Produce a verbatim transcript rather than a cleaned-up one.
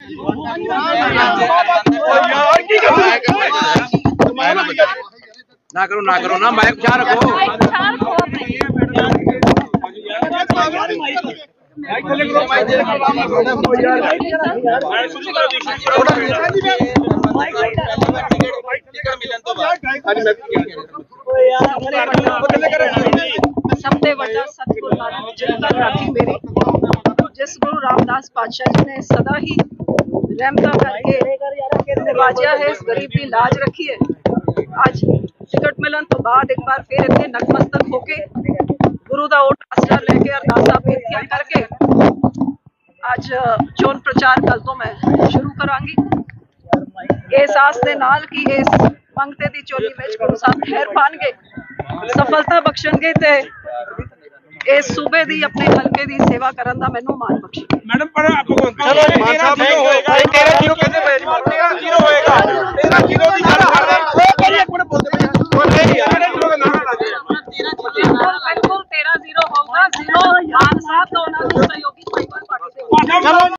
ना करो ना करो ना माइक पछा रखो। सबसे बड़ा सतगुरु नानक जी का राखी मेरी, जिस गुरु रामदास पातशाह जी ने सदा ही रहमता करके नवाजिया है, इस गरीब की लाज रखी है। आज टिकट मिलन तो बाद एक बार फिर इतने नतमस्तक होके गुरु का ओट आसरा लेके अरदासा बेनतियां करके आज चोन प्रचार कल तो मैं शुरू करांगी। इस आस दे नाल कि इस मंगते दी चोली विच गुरु साहब खैर पाणगे, सफलता बख्शणगे ते इस सूबे दी अपने हलके दी सेवा करन दा मैनूं मान बख्शे। मैडम पर आपको चलो मान साहब नहीं होएगा, तेरह जीरो कहते पे तेरह जीरो होएगा, तेरह जीरो दी गल कर रहे हो। एक मिनट बोलते पे बोल नहीं यार, तेरह जीरो का नारा लगे बिल्कुल तेरह जीरो होगा। जीरो मान साहब तो उन्होंने सहयोगी परिवार पार्टी